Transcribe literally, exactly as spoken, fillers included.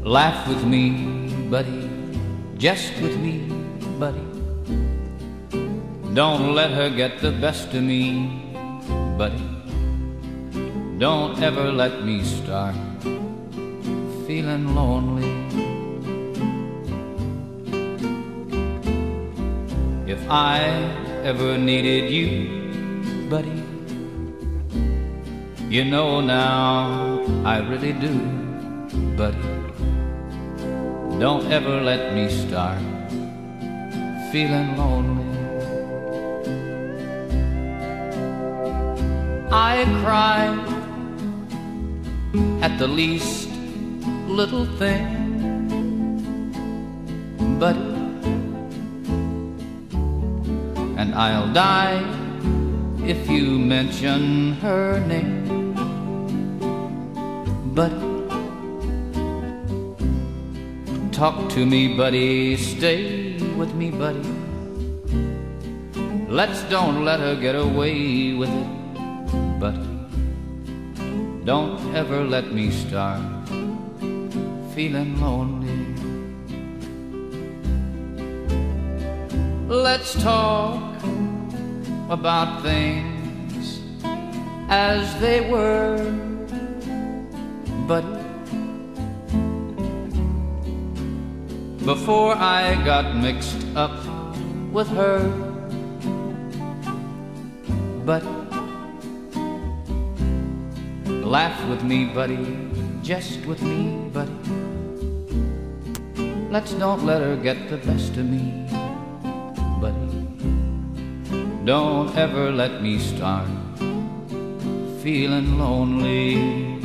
Laugh with me, buddy, jest with me, buddy. Don't let her get the best of me, buddy. Don't ever let me start feeling lonely. If I ever needed you, buddy, you know now I really do, buddy. Don't ever let me start feeling lonely. I cry at the least little thing, buddy, and I'll die if you mention her name, buddy. Talk to me, buddy, stay with me, buddy. Let's don't let her get away with it, buddy. Don't ever let me start feeling lonely. Let's talk about things as they were, buddy. Before I got mixed up with her, buddy. Laugh with me, buddy, jest with me, buddy. Let's don't let her get the best of me, buddy. Don't ever let me start feeling lonely.